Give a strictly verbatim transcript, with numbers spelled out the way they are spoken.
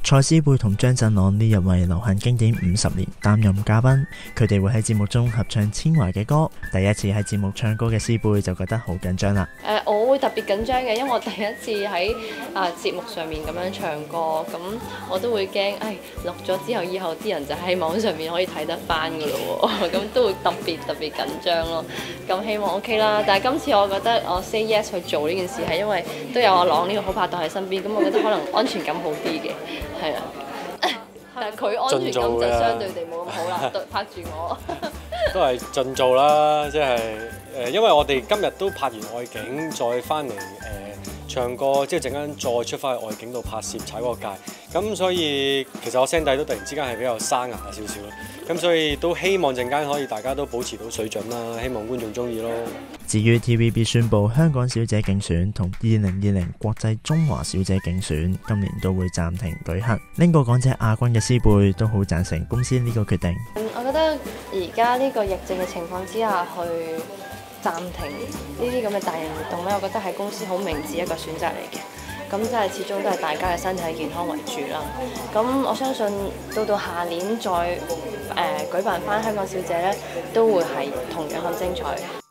蔡思貝同張振朗呢日為流行經典五十年擔任嘉賓，佢哋會喺節目中合唱千寰嘅歌。第一次喺節目唱歌嘅思貝就覺得好緊張啦。 誒、呃，我會特別緊張嘅，因為我第一次喺啊節目上面咁樣唱歌，咁我都會驚，誒錄咗之後，以後啲人就喺網上面可以睇得翻噶咯喎，咁都會特別特別緊張咯。咁希望 OK 啦，但係今次我覺得我 say yes 去做呢件事係因為都有阿朗呢個好拍檔喺身邊，咁我覺得可能安全感好啲嘅。係啊，但係佢安全感就相對地冇咁好啦，對拍住我。 都係盡做啦，即係誒，因為我哋今日都拍完外景，再翻嚟誒唱歌，即係陣間再出翻去外景度拍攝踩嗰個界，咁所以其實我聲底都突然之間係比較沙啞少少咯，咁所以都希望陣間可以大家都保持到水準啦，希望觀眾中意咯。 至於 T V B 宣布香港小姐競選同二零二零國際中華小姐競選今年都會暫停舉行，拎過港姐亞軍嘅思貝都好贊成公司呢個決定。 我覺得而家呢個疫症嘅情況之下，去暫停呢啲咁嘅大型活動咧，我覺得係公司好明智一個選擇嚟嘅。咁即係始終都係大家嘅身體健康為主啦。咁我相信到到下年再誒、呃、舉辦翻香港小姐咧，都會係同樣咁精彩。